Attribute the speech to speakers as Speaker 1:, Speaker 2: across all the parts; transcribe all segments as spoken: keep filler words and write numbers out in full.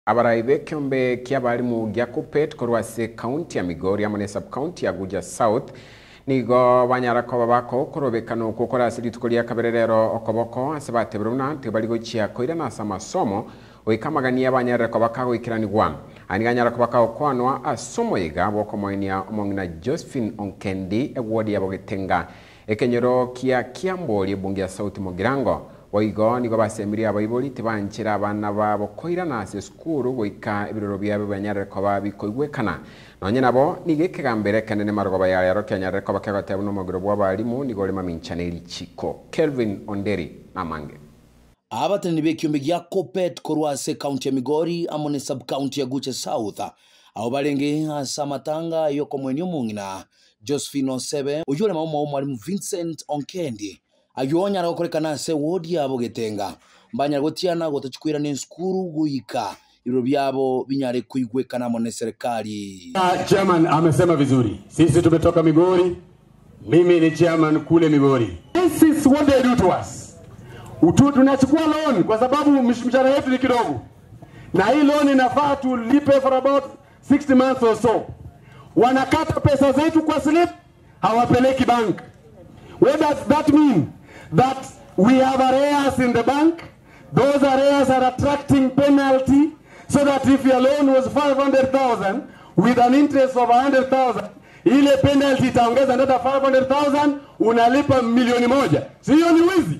Speaker 1: Abaraibe kiombe kia balimu gya KUPPET korwase county ya Migori amone sub county ya Guja South nigo banyarako babako korobekano kokora asiri tukolia kaberero okoboko asabate bruna tebaligo chia koira na sama somo oikamagania banyarako bakago ikirani gwan aniganyarako bakago kwanwa asomo yiga bokomoinia omongina Josephine Onkendi egwodi yabogetenga ekenyero kia kiamboli bungia sauti mogirango Waigo nigo basemiri abayiboli tibanchira abana babo koira na ase skuru goika ibiroro byabe banyareko babikoigwekana nonye nabo nigekegambere kanene marogoba ya yaro kyanyareko bakagatebu no mogiro bwa balimu nigole maminchaneli chiko Kelvin Onderi namange
Speaker 2: abatani bekiombe gya KUPPET korwase county ya Migori amone sub county ya Guja South abo balenge asamatanga yoko mwenyo mungina Josephine Osebe ujule mama mwalimu Vincent Onkendi agyonya rakorekana se wodi yabo getenga mbanya gotiana gotachikwira ne skuru guika ibiro byabo binyare kuigwekana mone serikali.
Speaker 3: Chairman amesema vizuri. Sisi tumetoka Migori. Mimi ni chairman kule Migori. This is what they do to us. Utu tunachukua loan kwa sababu mshahara yetu ni kidogo. Na hii loan inafaa tulipe for about sixty months or so. Wanakata pesa zetu kwa slip, hawapeleki bank. What does that mean? That we have arrears in the bank. Those arrears are attracting penalty, so that if your loan was five hundred thousand with an interest of one hundred thousand, ile penalty itaongeza another five hundred thousand, unalipa milioni moja. Sio ni wizi?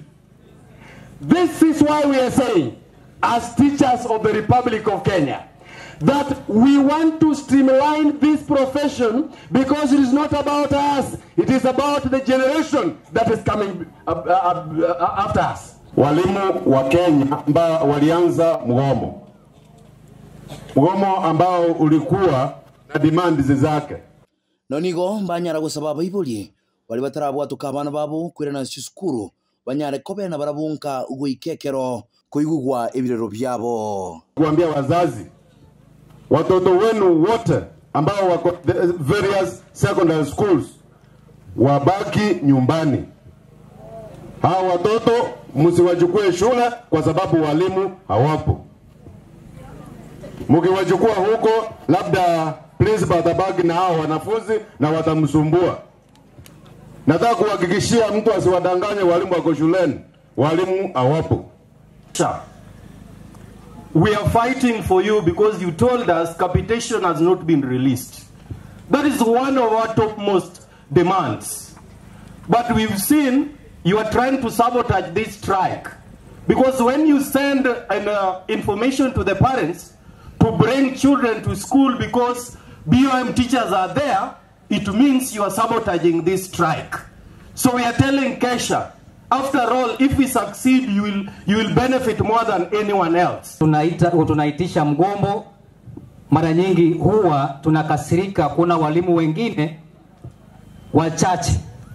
Speaker 3: This is why we are saying, as teachers of the Republic of Kenya, that we want to streamline this profession because it is not about us, it is about the generation that is coming up, up, up, after us. Walimu wa Kenya ambao walianza mgomo. Mgomo ambao ulikuwa na demands zake.
Speaker 2: Nonigo banyara gusaba bayiboli bali batarabwa tukabana babo kwirana shukuru banyare kobena barabunka uguikekero kuigugwa ebirero byabo.
Speaker 3: Kuambia wazazi watoto wenu wote ambao wako various secondary schools wabaki nyumbani. Hao watoto msiwachukue shule kwa sababu walimu hawapo. Mkiwachukua huko labda principal atabaki na hao wanafunzi na watamsumbua. Nataka kuhakikishia mtu asiwadanganye walimu wako shuleni. Walimu hawapo.
Speaker 4: We are fighting for you because you told us capitation has not been released. That is one of our topmost demands. But we've seen you are trying to sabotage this strike. Because when you send an, uh, information to the parents to bring children to school because B O M teachers are there, it means you are sabotaging this strike. So we are telling Kesha, after all, if we succeed, you will you will benefit more than anyone else.
Speaker 5: Tunaita tunaitisha mgomo, mara nyingi huwa tunakasirika. Kuna walimu wengine wachache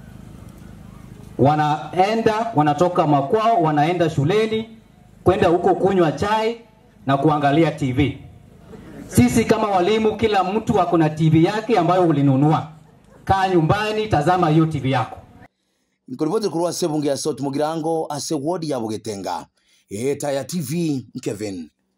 Speaker 5: wanaenda wanatoka makwao wanaenda shuleni kwenda huko kunywa chai na kuangalia T V. Sisi kama walimu, kila mtu ako na T V yake ambayo ulinunua. Kaa nyumbani, tazama hiyo T V yako.
Speaker 2: Nikoripote kurwa sebunge ya sauti mogirango ase wodi ya bogetenga. Eta ya T V Kevin